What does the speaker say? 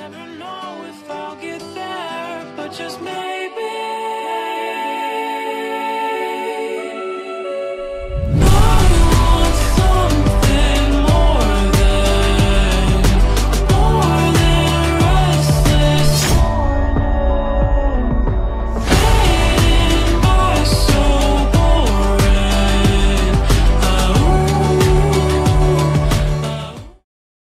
never know if I'll get there, but just maybe